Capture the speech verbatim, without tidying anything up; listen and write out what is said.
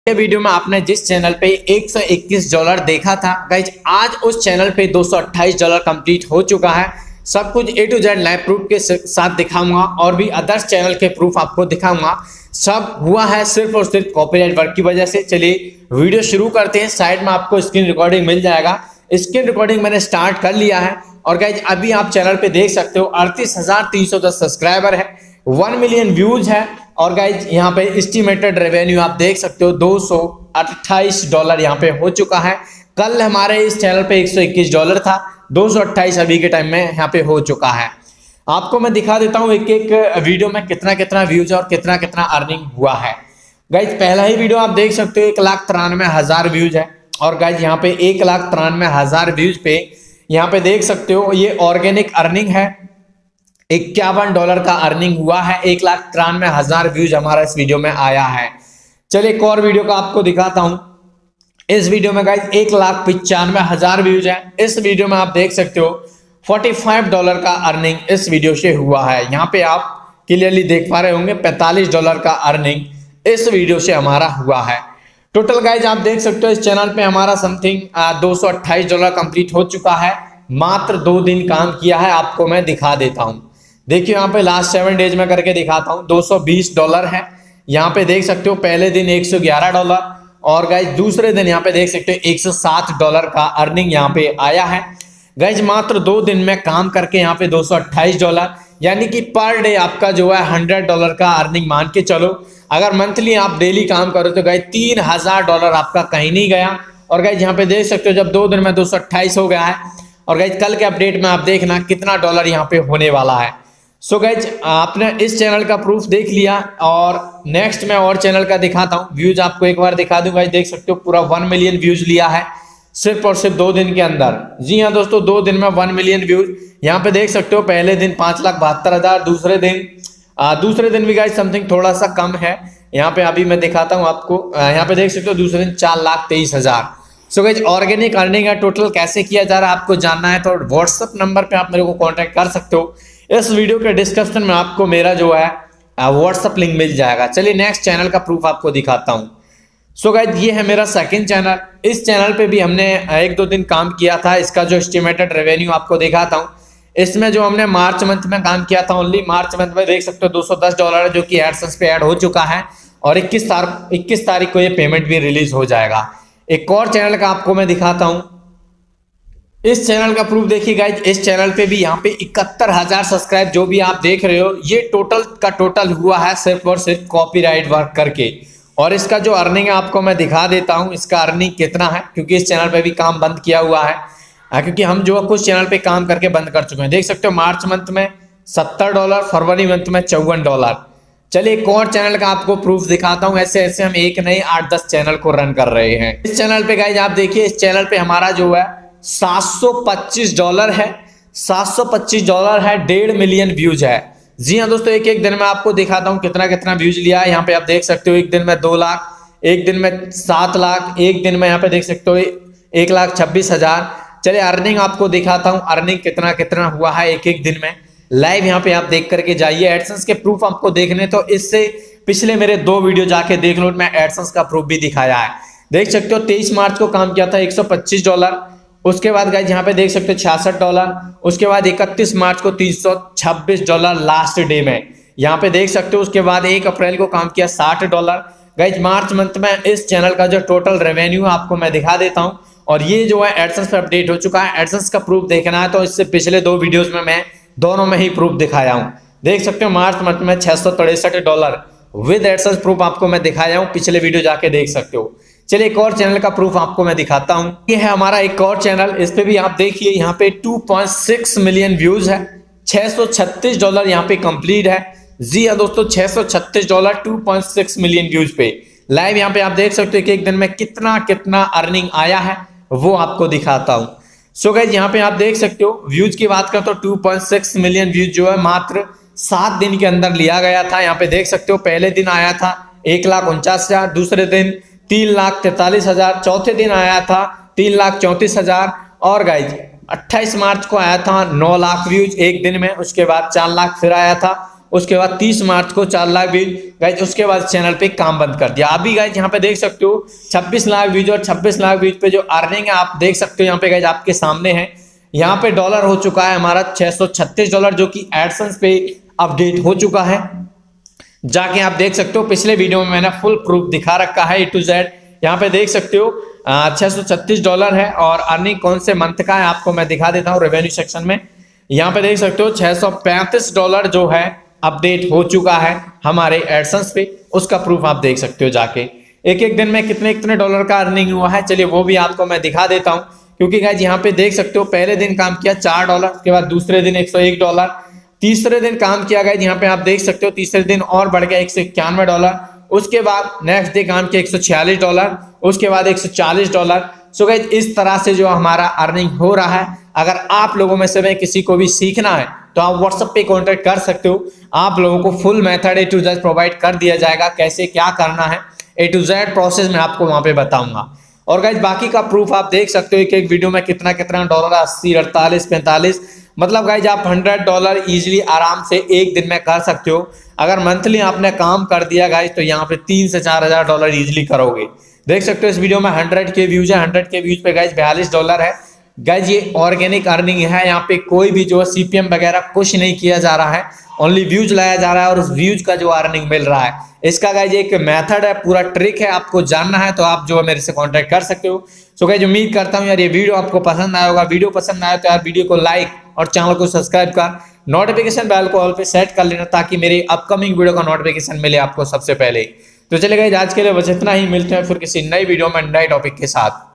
ये वीडियो में आपने जिस चैनल पे एक सौ इक्कीस डॉलर देखा था गाइज, आज उस चैनल पे दो सौ अट्ठाईस डॉलर कंप्लीट हो चुका है। सब कुछ A to Z live proof के साथ दिखाऊंगा और भी अदर्स चैनल के प्रूफ आपको दिखाऊंगा। सब हुआ है सिर्फ और सिर्फ कॉपीराइट वर्क की वजह से। चलिए वीडियो शुरू करते हैं। साइड में आपको स्क्रीन रिकॉर्डिंग मिल जाएगा। स्क्रीन रिकॉर्डिंग मैंने स्टार्ट कर लिया है और गाइज अभी आप चैनल पे देख सकते हो अड़तीस हजार तीन सौ दस सब्सक्राइबर है, वन मिलियन व्यूज है और गाइज यहाँ पे एस्टिमेटेड रेवेन्यू आप देख सकते हो दो सौ अट्ठाईस डॉलर यहाँ पे हो चुका है। कल हमारे इस चैनल पे एक सौ इक्कीस डॉलर था, दो सौ अट्ठाईस अभी के टाइम में यहाँ पे हो चुका है। आपको मैं दिखा देता हूँ एक एक वीडियो में कितना कितना व्यूज और कितना कितना अर्निंग हुआ है। गाइज पहला ही वीडियो आप देख सकते हो एक लाख तिरानवे हजार व्यूज है और गाइज यहाँ पे एक लाख तिरानवे हजार व्यूज पे यहाँ पे देख सकते हो ये ऑर्गेनिक अर्निंग है। इक्यावन डॉलर का अर्निंग हुआ है, एक लाख तिरानवे हजार व्यूज हमारा इस वीडियो में आया है। चलिए एक और वीडियो का आपको दिखाता हूं। इस वीडियो में गाइज एक लाख पिचानवे हजार व्यूज है। इस वीडियो में आप देख सकते हो पैंतालीस डॉलर का अर्निंग इस वीडियो से हुआ है। यहाँ पे आप क्लियरली देख पा रहे होंगे पैंतालीस डॉलर का अर्निंग इस वीडियो से हमारा हुआ है। टोटल गाइज आप देख सकते हो इस चैनल पे हमारा समथिंग दो सौ अट्ठाईस डॉलर कंप्लीट हो चुका है। मात्र दो दिन काम किया है, आपको मैं दिखा देता हूं। देखिए यहाँ पे लास्ट सेवन डेज में करके दिखाता हूँ। दो सौ बीस डॉलर है यहाँ पे देख सकते हो। पहले दिन एक सौ ग्यारह डॉलर और गाइज दूसरे दिन यहाँ पे देख सकते हो एक सौ सात डॉलर का अर्निंग यहाँ पे आया है। गाइज मात्र दो दिन में काम करके यहाँ पे दो सौ अट्ठाईस डॉलर यानी कि पर डे आपका जो है हंड्रेड डॉलर का अर्निंग मान के चलो। अगर मंथली आप डेली काम करो तो गाइज तीन हजार डॉलर आपका कहीं नहीं गया। और गाइज यहाँ पे देख सकते हो जब दो दिन में दो सौ अट्ठाईस हो गया है और गाइज कल के अपडेट में आप देखना कितना डॉलर यहाँ पे होने वाला है। सो so गाइज आपने इस चैनल का प्रूफ देख लिया और नेक्स्ट मैं और चैनल का दिखाता हूँ। व्यूज आपको एक बार दिखा दूंगा। देख सकते हो पूरा वन मिलियन व्यूज लिया है सिर्फ और सिर्फ दो दिन के अंदर। जी हाँ दोस्तों, दो दिन में वन मिलियन व्यूज यहाँ पे देख सकते हो। पहले दिन पांच लाख बहत्तर हजार, दूसरे दिन आ, दूसरे दिन भी गाइज समथिंग थोड़ा सा कम है। यहाँ पे अभी मैं दिखाता हूँ आपको। यहाँ पे देख सकते हो दूसरे दिन चार लाख तेईस हजार। सो गाइज ऑर्गेनिक अर्निंग है टोटल कैसे किया जा रहा है आपको जानना है तो व्हाट्सएप नंबर पे आप मेरे को कॉन्टेक्ट कर सकते हो। इस वीडियो के डिस्क्रिप्शन में आपको मेरा जो है व्हाट्सएप लिंक मिल जाएगा। चलिए नेक्स्ट चैनल का प्रूफ आपको दिखाता हूँ। सो गाइज ये है मेरा सेकंड चैनल। इस चैनल पे भी हमने एक दो दिन काम किया था। इसका जो एस्टिमेटेड रेवेन्यू आपको दिखाता हूँ। इसमें जो हमने मार्च मंथ में काम किया था ओनली मार्च मंथ में देख सकते हो दो सौ दस डॉलर है जो कि एडसेंस पे ऐड हो चुका है और इक्कीस तारीख इक्कीस तारीख को ये पेमेंट भी रिलीज हो जाएगा। एक और चैनल का आपको मैं दिखाता हूँ। इस चैनल का प्रूफ देखिए गाइज, इस चैनल पे भी यहाँ पे इकहत्तर हजार सब्सक्राइब जो भी आप देख रहे हो ये टोटल का टोटल हुआ है सिर्फ और सिर्फ कॉपीराइट वर्क करके। और इसका जो अर्निंग है आपको मैं दिखा देता हूँ इसका अर्निंग कितना है, क्योंकि इस चैनल पे भी काम बंद किया हुआ है क्योंकि हम जो कुछ चैनल पे काम करके बंद कर चुके हैं। देख सकते हो मार्च मंथ में सत्तर डॉलर, फरवरी मंथ में चौवन डॉलर। चलिए एक और चैनल का आपको प्रूफ दिखाता हूँ। ऐसे ऐसे हम एक नहीं आठ दस चैनल को रन कर रहे हैं। इस चैनल पे गाइज आप देखिए इस चैनल पे हमारा जो है सात सौ पच्चीस डॉलर है, सात सौ पच्चीस डॉलर है, डेढ़ मिलियन व्यूज है। जी हाँ दोस्तों, एक एक दिन में आपको दिखाता हूँ कितना कितना व्यूज लिया है। यहाँ पे आप देख सकते हो एक दिन में दो लाख, एक दिन में सात लाख, एक दिन में यहाँ पे देख सकते हो एक लाख छब्बीस हजार। चलिए अर्निंग आपको दिखाता हूँ अर्निंग कितना कितना हुआ है एक एक दिन में। लाइव यहाँ पे आप देख करके जाइए। एडसेंस के प्रूफ आपको देखने तो इससे पिछले मेरे दो वीडियो जाके देख लो, मैं एडसेंस का प्रूफ भी दिखाया है। देख सकते हो तेईस मार्च को काम किया था एक सौ पच्चीस डॉलर। उसके बाद गाइज यहाँ पे देख सकते हो छियासठ डॉलर। उसके बाद इकतीस मार्च को तीन सौ छब्बीस डॉलर लास्ट डे में यहाँ पे देख सकते हो। उसके बाद एक अप्रैल को काम किया साठ डॉलर। गाइज मार्च मंथ में इस चैनल का जो टोटल रेवेन्यू आपको मैं दिखा देता हूँ और ये जो है एडसेंस पे अपडेट हो चुका है। एडसेंस का प्रूफ देखना है तो इससे पिछले दो वीडियोज में मैं दोनों में ही प्रूफ दिखाया हूँ। देख सकते हो मार्च मंथ में छह सौ तिरसठ डॉलर विद एडसेंस प्रूफ आपको मैं दिखाया हूँ। पिछले वीडियो जाके देख सकते हो। चलिए एक और चैनल का प्रूफ आपको मैं दिखाता हूँ। ये है हमारा एक और चैनल। इस पे भी आप देखिए यहाँ पे दो पॉइंट छह मिलियन व्यूज है, छह सौ छत्तीस डॉलर यहाँ पे कंप्लीट है। जी हाँ दोस्तों, छह सौ छत्तीस डॉलर दो पॉइंट छह मिलियन व्यूज पे लाइव यहाँ पे आप देख सकते हो कि एक दिन में कितना कितना अर्निंग आया है वो आपको दिखाता हूँ। सो गाइस यहाँ पे आप देख सकते हो व्यूज की बात करें तो दो पॉइंट छह मिलियन व्यूज जो है मात्र सात दिन के अंदर लिया गया था। यहाँ पे देख सकते हो पहले दिन आया था एक लाख उनचास हजार, दूसरे दिन तीन लाख तैतालीस हजार, चौथे दिन आया था तीन लाख चौंतीस हजार और गाइज अट्ठाईस मार्च को आया था नौ लाख व्यूज एक दिन में। उसके बाद चार लाख फिर आया था उसके बाद तीस मार्च को चार लाख व्यूज गाइज, उसके बाद चैनल पे काम बंद कर दिया। अभी गाइज यहाँ पे देख सकते हो छब्बीस लाख व्यूज और छब्बीस लाख व्यूज पे जो अर्निंग है आप देख सकते हो यहाँ पे गाइज आपके सामने है। यहाँ पे डॉलर हो चुका है हमारा छह सौ छत्तीस डॉलर जो कि एडसेंस पे अपडेट हो चुका है। जाके आप देख सकते हो पिछले वीडियो में मैंने फुल प्रूफ दिखा रखा है ए टू जेड। यहाँ पे देख सकते हो छह सौ छत्तीस डॉलर है और अर्निंग कौन से मंथ का है आपको मैं दिखा देता हूँ रेवेन्यू सेक्शन में। यहाँ पे देख सकते हो छह सौ पैंतीस डॉलर जो है अपडेट हो चुका है हमारे एडसेंस पे, उसका प्रूफ आप देख सकते हो जाके। एक एक दिन में कितने कितने डॉलर का अर्निंग हुआ है चलिए वो भी आपको मैं दिखा देता हूँ, क्योंकि गाइज यहाँ पे देख सकते हो पहले दिन काम किया चार डॉलर, उसके बाद दूसरे दिन एक सौ एक डॉलर, तीसरे दिन काम किया गाइज यहाँ पे आप देख सकते हो तीसरे दिन और बढ़ गया एक सौ इक्यानवे डॉलर, उसके बाद नेक्स्ट डे काम किया एक सौ छियालीस डॉलर, उसके बाद एक सौ चालीस डॉलर। सो गाइज इस तरह से जो हमारा अर्निंग हो रहा है। अगर आप लोगों में से किसी को भी सीखना है तो आप व्हाट्सएप पे कांटेक्ट कर सकते हो, आप लोगों को full method A to Z provide कर दिया जाएगा, कैसे क्या करना है ए टू जेड प्रोसेस में आपको वहां पे बताऊंगा। और गाइज बाकी का प्रूफ आप देख सकते हो एक एक वीडियो में कितना कितना डॉलर, अस्सी, अड़तालीस, पैंतालीस, मतलब गाइज आप हंड्रेड डॉलर इजिली आराम से एक दिन में कर सकते हो। अगर मंथली आपने काम कर दिया गाइज तो यहाँ पे तीन से चार हजार डॉलर इजिली करोगे। देख सकते हो इस वीडियो में हंड्रेड के व्यूज है, हंड्रेड के व्यूज पे गाइज बयालीस डॉलर है। गाइज ये ऑर्गेनिक अर्निंग है, यहाँ पे कोई भी जो सीपीएम वगैरह कुछ नहीं किया जा रहा है, ओनली व्यूज लाया जा रहा है और उस व्यूज का जो अर्निंग मिल रहा है। इसका गाइज एक मेथड है, पूरा ट्रिक है, आपको जानना है तो आप जो है मेरे से कांटेक्ट कर सकते हो। सो गाइज उम्मीद करता हूँ यार ये वीडियो आपको पसंद आया होगा। वीडियो पसंद आया तो यार वीडियो को लाइक और चैनल को सब्सक्राइब कर नोटिफिकेशन बेल को ऑल पे सेट कर लेना ताकि मेरे अपकमिंग वीडियो का नोटिफिकेशन मिले आपको सबसे पहले। तो चलिए गाइज आज के लिए बस इतना ही, मिलते हैं फिर किसी नई वीडियो में नए टॉपिक के साथ।